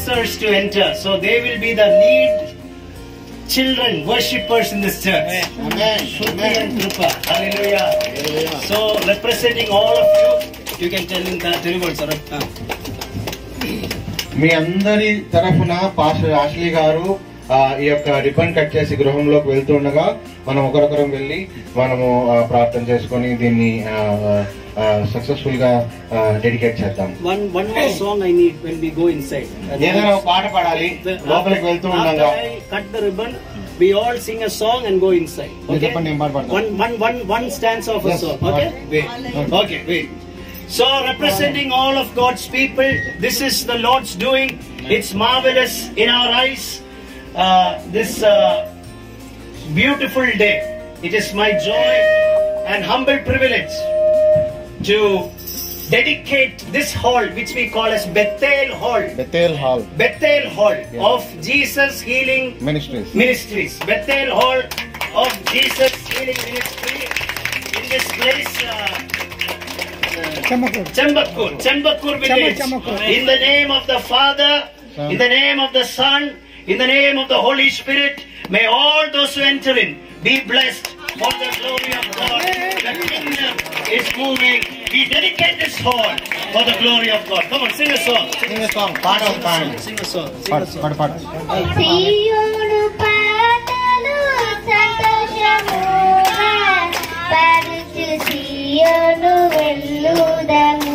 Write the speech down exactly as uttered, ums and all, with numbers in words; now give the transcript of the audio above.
ministers to enter. So they will be the lead children, worshippers in this church. Amen. Shruti and Krupa. Hallelujah. So representing all of you, you can tell in the Telugu, sir. మీ అందరి తరఫున pastor ఆశ్లీ గారు ఈ యొక్క ribbon cut చేసి గృహంలోకి వెళ్తుండగా మనం ఒకరొకరం వెళ్ళి మనము ప్రార్థన చేసుకొని దీన్ని సక్సెస్ఫుల్ గా డెడికేట్ చేద్దాం. One one more song I need when we go inside. ఏదైనా ఒక పాట పాడాలి లోపలికి వెళ్తూ ఉండగా. Cut the ribbon. We all sing a song and go inside. Okay. One one one one stanza of a song. Okay. Wait. Okay. Wait. So representing all of God's people, this is the Lord's doing. It's marvelous in our eyes. Uh, this uh, beautiful day. It is my joy and humble privilege to dedicate this hall, which we call as Bethel Hall. Bethel Hall. Bethel Hall yeah. of Jesus Healing Ministries. Ministries. Bethel Hall of Jesus Healing Ministry. In this place, uh, Chembakur. Chembakur. Chembakur village. In the name of the Father, Son. In the name of the Son, in the name of the Holy Spirit, may all those who enter in be blessed for the glory of God. The kingdom is moving. We dedicate this hall for the glory of God. Come on, sing a song. Sing, sing a song. Part of time. Sing a song. Sing a song. Part, part. Siyonu paatalu santoshamuga paruchu Siyonu velludamu.